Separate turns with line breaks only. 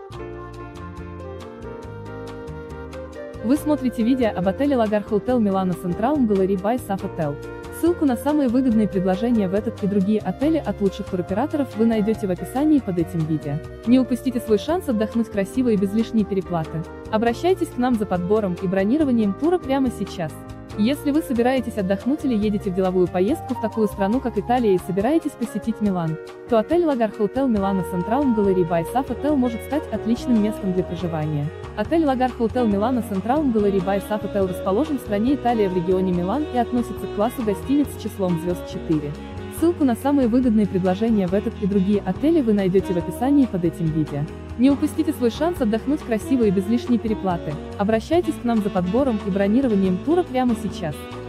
Вы смотрите видео об отеле Лагар Hotel Milano Centralum Gallery by Sofitel. Ссылку на самые выгодные предложения в этот и другие отели от лучших туроператоров вы найдете в описании под этим видео. Не упустите свой шанс отдохнуть красиво и без лишней переплаты. Обращайтесь к нам за подбором и бронированием тура прямо сейчас. Если вы собираетесь отдохнуть или едете в деловую поездку в такую страну, как Италия, и собираетесь посетить Милан, то отель Лагар Hotel Milano Centralum Gallery by Sofitel может стать отличным местом для проживания. Отель Лагар Hotel Milano Centralum Gallery by Sofitel расположен в стране Италия в регионе Милан и относится к классу гостиниц с числом звезд 4. Ссылку на самые выгодные предложения в этот и другие отели вы найдете в описании под этим видео. Не упустите свой шанс отдохнуть красиво и без лишней переплаты. Обращайтесь к нам за подбором и бронированием тура прямо сейчас.